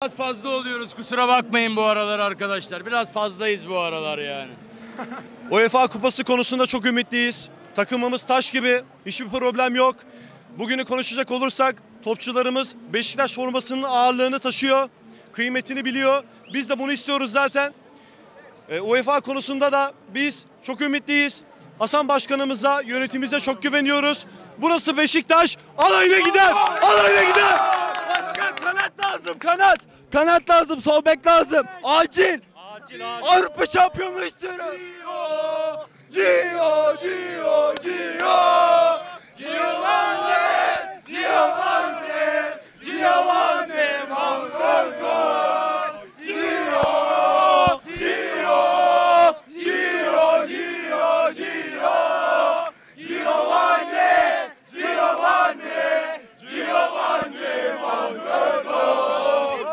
Biraz fazla oluyoruz, kusura bakmayın bu aralar arkadaşlar. Biraz fazlayız bu aralar yani. UEFA Kupası konusunda çok ümitliyiz. Takımımız taş gibi, hiçbir problem yok. Bugünü konuşacak olursak topçularımız Beşiktaş formasının ağırlığını taşıyor. Kıymetini biliyor. Biz de bunu istiyoruz zaten. UEFA konusunda da biz çok ümitliyiz. Hasan Başkanımıza, yönetimimize çok güveniyoruz. Burası Beşiktaş. Alayına gider! Alayına gider! Başkan kanat lazım, kanat! Kanat lazım, sol bek lazım. Acil! Avrupa şampiyonluğu istiyorum. Gio, Gio, Gio! Giovanni! Giovanni! Giovanni Malcolm! Gio! Gio! Gio, Gio, Gio! Giovanni! Giovanni! Giovanni Malcolm!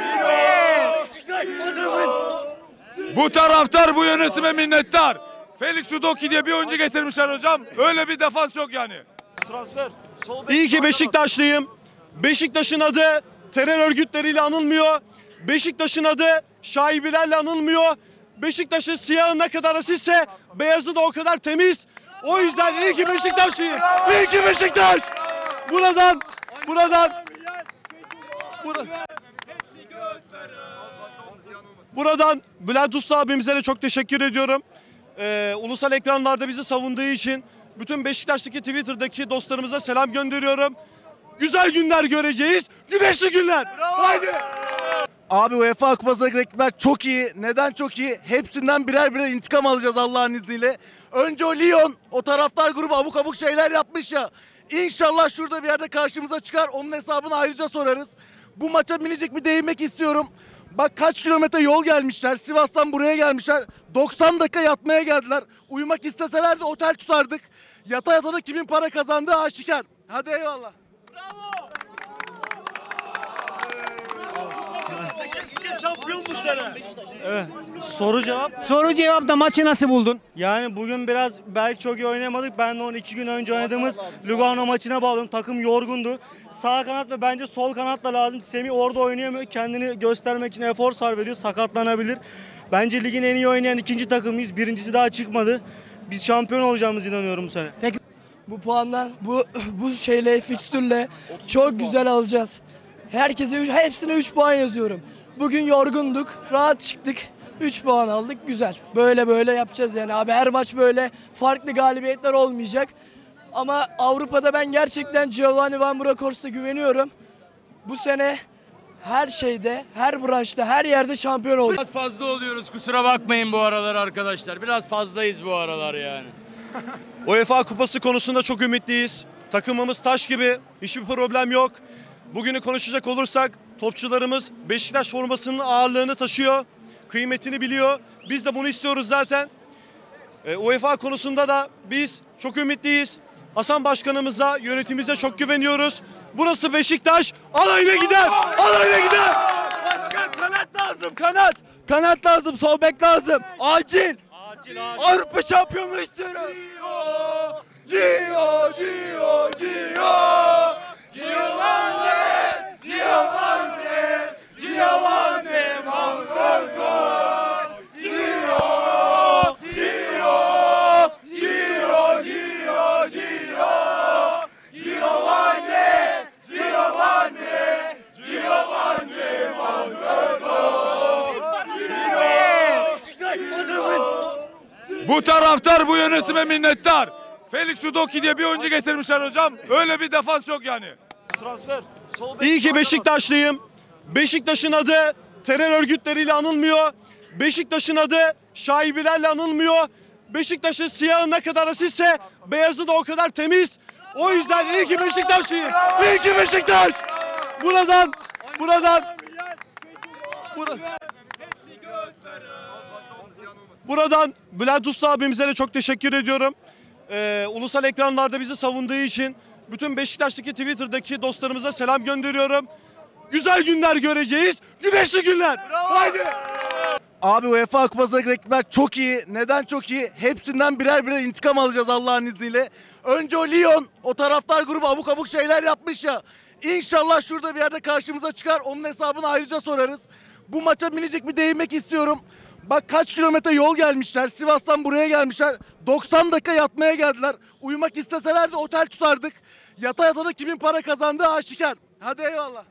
Bu taraftar bu yönetime minnettar. Felix Udoki diye bir oyuncu getirmişler hocam. Öyle bir defans yok yani. Transfer. İyi ki Beşiktaşlıyım. Beşiktaş'ın adı terör örgütleriyle anılmıyor. Beşiktaş'ın adı şaibelerle anılmıyor. Beşiktaş'ın siyahı ne kadar asitse beyazı da o kadar temiz. O yüzden iyi ki Beşiktaşlıyım. İyi ki Beşiktaş. Buradan Bülent Usta abimize de çok teşekkür ediyorum. Ulusal ekranlarda bizi savunduğu için bütün Beşiktaş'taki Twitter'daki dostlarımıza selam gönderiyorum. Güzel günler göreceğiz. Güneşli günler. Haydi. Abi UEFA Kupası'na rakipler çok iyi. Neden çok iyi? Hepsinden birer birer intikam alacağız Allah'ın izniyle. Önce o Lyon, o taraftar grubu abuk abuk şeyler yapmış ya. İnşallah şurada bir yerde karşımıza çıkar. Onun hesabını ayrıca sorarız. Bu maça minicik bir değinmek istiyorum. Bak kaç kilometre yol gelmişler. Sivas'tan buraya gelmişler. 90 dakika yatmaya geldiler. Uyumak isteseler de otel tutardık. Yata yata da kimin para kazandığı aşikar. Hadi eyvallah. Şampiyon bu sene. Evet. Soru cevap. Soru cevap da maçı nasıl buldun? Yani bugün biraz belki çok iyi oynayamadık. Ben de onu 2 gün önce oynadığımız Lugano maçına bağladım. Takım yorgundu. Sağ kanat ve bence sol kanat da lazım. Semih orada oynayamıyor. Kendini göstermek için efor sarf ediyor. Sakatlanabilir. Bence ligin en iyi oynayan ikinci takımıyız. Birincisi daha çıkmadı. Biz şampiyon olacağımıza inanıyorum bu sene. Peki. Bu puanla, bu şeyle, fikstürle çok güzel alacağız. Hepsine 3 puan yazıyorum. Bugün yorgunduk, rahat çıktık. 3 puan aldık, güzel. Böyle yapacağız yani abi. Her maç böyle farklı galibiyetler olmayacak. Ama Avrupa'da ben gerçekten Giovanni Van Bronckhorst'a güveniyorum. Bu sene her şeyde, her branşta, her yerde şampiyon olduk. Biraz fazla oluyoruz, kusura bakmayın bu aralar arkadaşlar. Biraz fazlayız bu aralar yani. UEFA Kupası konusunda çok ümitliyiz. Takımımız taş gibi, hiçbir problem yok. Bugünü konuşacak olursak topçularımız Beşiktaş formasının ağırlığını taşıyor. Kıymetini biliyor. Biz de bunu istiyoruz zaten. UEFA konusunda da biz çok ümitliyiz. Hasan Başkanımıza, yönetimimize çok güveniyoruz. Burası Beşiktaş. Alayına gider! Alayına gider! Başkan kanat lazım, kanat! Kanat lazım, sol bek lazım. Acil! Avrupa şampiyonluğu istiyorum. Gio, Gio, Gio! Giovanni! Giovanni! Giovanni Malcolm! Gio! Gio! Gio, Gio, Gio! Giovanni! Giovanni! Giovanni Malcolm! Bu taraftar bu yönetime minnettar. Felix Udoki diye bir oyuncu getirmişler hocam. Öyle bir defans yok yani. Transfer. İyi ki Beşiktaşlıyım. Beşiktaş'ın adı terör örgütleriyle anılmıyor. Beşiktaş'ın adı şaibelerle anılmıyor. Beşiktaş'ın siyahı ne kadar asitse beyazı da o kadar temiz. O yüzden iyi ki Beşiktaşlıyım. İyi ki Beşiktaş. Buradan Bülent Usta abimize de çok teşekkür ediyorum. Ulusal ekranlarda bizi savunduğu için bütün Beşiktaş'taki Twitter'daki dostlarımıza selam gönderiyorum. Güzel günler göreceğiz. Güneşli günler. Haydi. Abi UEFA Kupası'na rakipler çok iyi. Neden çok iyi? Hepsinden birer birer intikam alacağız Allah'ın izniyle. Önce o Lyon, o taraftar grubu abuk abuk şeyler yapmış ya. İnşallah şurada bir yerde karşımıza çıkar. Onun hesabını ayrıca sorarız. Bu maça minicik bir değinmek istiyorum. Bak kaç kilometre yol gelmişler. Sivas'tan buraya gelmişler. 90 dakika yatmaya geldiler. Uyumak isteselerdi otel tutardık. Yata yata da kimin para kazandığı aşikar. Hadi eyvallah.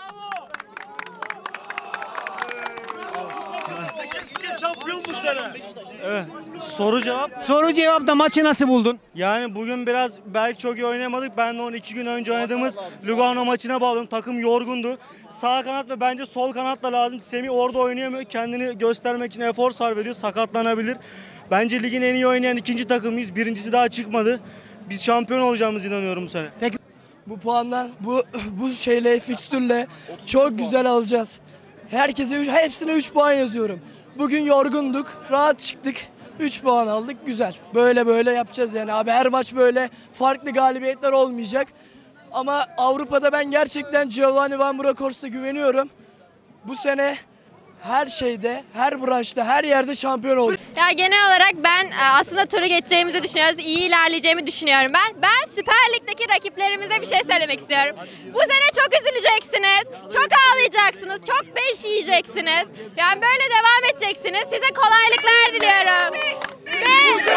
Şampiyon bu sene. Evet. Soru cevap. Soru cevapta maçı nasıl buldun? Yani bugün biraz belki çok iyi oynayamadık. Ben de onu 2 gün önce oynadığımız Lugano maçına bağladım. Takım yorgundu. Sağ kanat ve bence sol kanat da lazım. Semih orada oynayamıyor. Kendini göstermek için efor sarf ediyor. Sakatlanabilir. Bence ligin en iyi oynayan ikinci takımıyız. Birincisi daha çıkmadı. Biz şampiyon olacağımıza inanıyorum bu sene. Peki Bu puandan bu şeyle fikstürle çok güzel alacağız. Hepsine 3 puan yazıyorum. Bugün yorgunduk, rahat çıktık. 3 puan aldık, güzel. Böyle yapacağız yani abi. Her maç böyle farklı galibiyetler olmayacak. Ama Avrupa'da ben gerçekten Giovanni Van Bronckhorst'a güveniyorum. Bu sene her şeyde, her branşta, her yerde şampiyon olacak. Ya genel olarak ben aslında turu geçeceğimizi düşünüyoruz. İyi ilerleyeceğimi düşünüyorum ben. Ben Süper Lig'deki rakiplerimize bir şey söylemek istiyorum. Bu sene çok üzüleceksiniz, çok ağlayacaksınız, çok beş yiyeceksiniz. Yani böyle devam edeceksiniz. Size kolaylıklar diliyorum. Beş!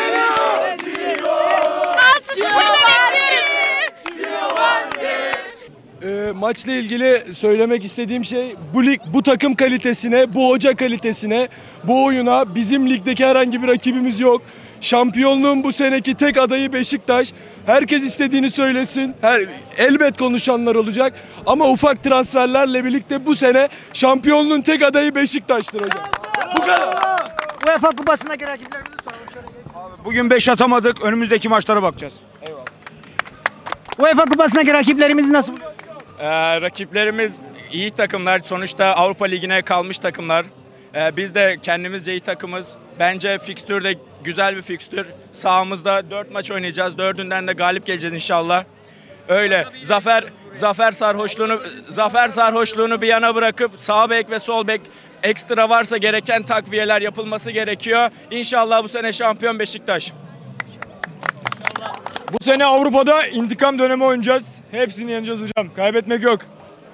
Altısını bekliyoruz. Maçla ilgili söylemek istediğim şey bu lig, bu takım kalitesine, bu hoca kalitesine, bu oyuna bizim ligdeki herhangi bir rakibimiz yok. Şampiyonluğun bu seneki tek adayı Beşiktaş. Herkes istediğini söylesin. Elbet konuşanlar olacak. Ama ufak transferlerle birlikte bu sene şampiyonluğun tek adayı Beşiktaş'tır hocam. Bu kadar. UEFA Kupası'ndaki rakiplerimizi soralım. Bugün 5 atamadık. Önümüzdeki maçlara bakacağız. UEFA Kupası'ndaki rakiplerimizi nasıl buluyorsun? Rakiplerimiz iyi takımlar. Sonuçta Avrupa Ligi'ne kalmış takımlar. Biz de kendimizce iyi takımız. Bence fikstür de güzel bir fikstür. Sahamızda 4 maç oynayacağız. 4'ünden de galip geleceğiz inşallah. Öyle. Zafer sarhoşluğunu bir yana bırakıp sağ bek ve sol bek ekstra varsa gereken takviyeler yapılması gerekiyor. İnşallah bu sene şampiyon Beşiktaş. Bu sene Avrupa'da intikam dönemi oynayacağız. Hepsini yeneceğiz hocam. Kaybetmek yok.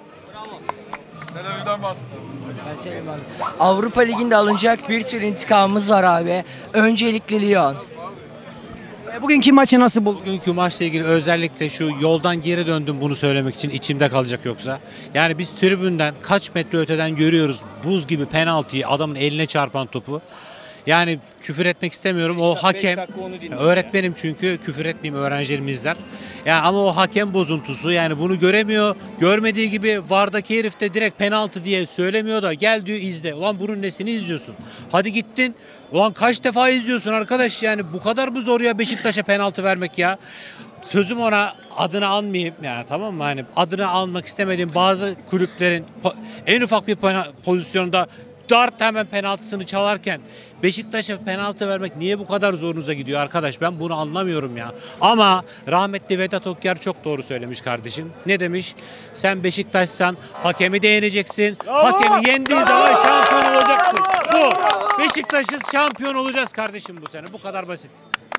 Avrupa Ligi'nde alınacak bir sürü intikamımız var abi. Öncelikle Lyon. Bugünkü maçı nasıl buldun? Bugünkü maçla ilgili özellikle şu yoldan geri döndüm bunu söylemek için içimde kalacak yoksa. Yani biz tribünden kaç metre öteden görüyoruz buz gibi penaltıyı, adamın eline çarpan topu. Yani küfür etmek istemiyorum. O hakem, öğretmenim çünkü küfür etmeyeyim, öğrencilerim izler. Yani ama o hakem bozuntusu, yani bunu göremiyor. Görmediği gibi VAR'daki herif de direkt penaltı diye söylemiyor da gel diyor izle. Ulan bunun nesini izliyorsun? Hadi gittin. Ulan kaç defa izliyorsun arkadaş, yani bu kadar mı zor ya Beşiktaş'a penaltı vermek ya? Sözüm ona, adını almayayım yani, tamam mı? Hani adını almak istemediğim bazı kulüplerin en ufak bir pozisyonda dart hemen penaltısını çalarken Beşiktaş'a penaltı vermek niye bu kadar zorunuza gidiyor arkadaş? Ben bunu anlamıyorum ya. Ama rahmetli Vedat Okyar çok doğru söylemiş kardeşim. Ne demiş? Sen Beşiktaş'san hakemi de yeneceksin. Hakemi yendiği zaman şampiyon olacaksın. Bu. Beşiktaş'ız, şampiyon olacağız kardeşim bu sene. Bu kadar basit.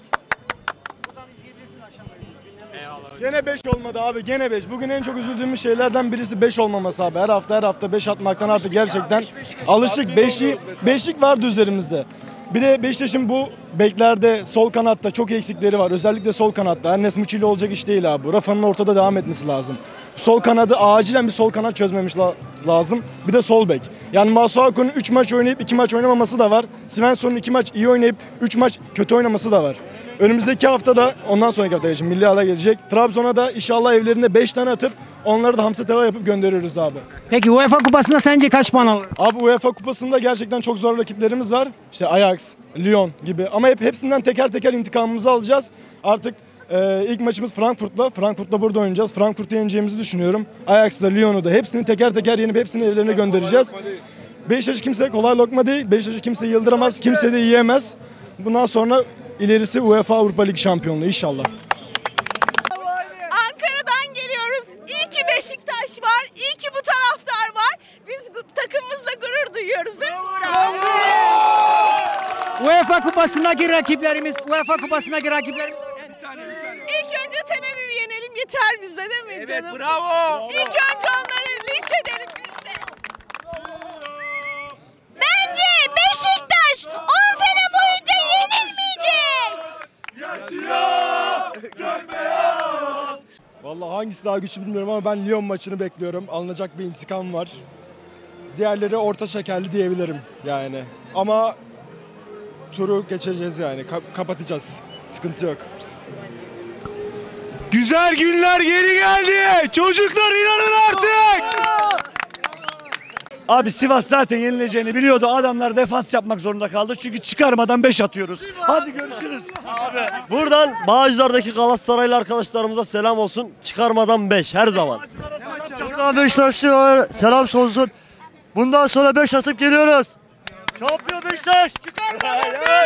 Gene 5 olmadı abi, gene 5. Bugün en çok üzüldüğümüz şeylerden birisi 5 olmaması abi. Her hafta 5 atmaktan artık gerçekten alışık. Beşlik vardı üzerimizde. Bir de Beşiktaş'ın bu beklerde, sol kanatta çok eksikleri var. Özellikle sol kanatta. Enes Muçi'yle olacak iş değil abi. Rafa'nın ortada devam etmesi lazım. Sol kanadı acilen bir sol kanat çözmemiş lazım. Bir de sol bek. Yani Masuaku'nun 3 maç oynayıp 2 maç oynamaması da var. Svensson'un 2 maç iyi oynayıp 3 maç kötü oynaması da var. Önümüzdeki haftada, ondan sonraki hafta için milli hala gelecek. Trabzon'a da inşallah evlerinde 5 tane atıp onları da hamsi tava yapıp gönderiyoruz abi. Peki UEFA Kupası'nda sence kaç puan alır? Abi UEFA Kupası'nda gerçekten çok zor rakiplerimiz var. İşte Ajax, Lyon gibi. Ama hepsinden teker teker intikamımızı alacağız. Artık ilk maçımız Frankfurt'la. Frankfurt'la burada oynayacağız. Frankfurt'u yeneceğimizi düşünüyorum. Ajax'da, Lyon'u da hepsini teker teker yenip hepsini evlerine göndereceğiz. Beşiktaş kimse kolay lokma değil. Beşiktaş'ı kimse yıldıramaz, kimse de yiyemez. Bundan sonra ilerisi UEFA Avrupa Ligi şampiyonluğu inşallah. Ankara'dan geliyoruz. İyi ki Beşiktaş var. İyi ki bu taraftar var. Biz takımımızla gurur duyuyoruz değil mi Burak? UEFA Kupası'ndaki rakiplerimiz, İlk önce Tel Aviv'i yenelim. yeter bize değil mi Evet, canım? bravo. İlk önce onları linç edelim biz de. Bence Beşiktaş 10 sene boyunca yenilmeyecek. Vallahi hangisi daha güçlü bilmiyorum ama ben Lyon maçını bekliyorum. Alınacak bir intikam var. Diğerleri orta şekerli diyebilirim yani. Ama turu geçeceğiz yani. Kapatacağız. Sıkıntı yok. Güzel günler geri geldi. Çocuklar inanın artık. Abi Sivas zaten yenileceğini biliyordu. Adamlar defans yapmak zorunda kaldı. Çünkü çıkarmadan 5 atıyoruz. Hadi görüşürüz. Buradan Bağcılar'daki Galatasaraylı arkadaşlarımıza selam olsun. Çıkarmadan 5 her zaman. Beşiktaşlılara selam olsun. Bundan sonra 5 atıp geliyoruz. Şampiyon Beşiktaş.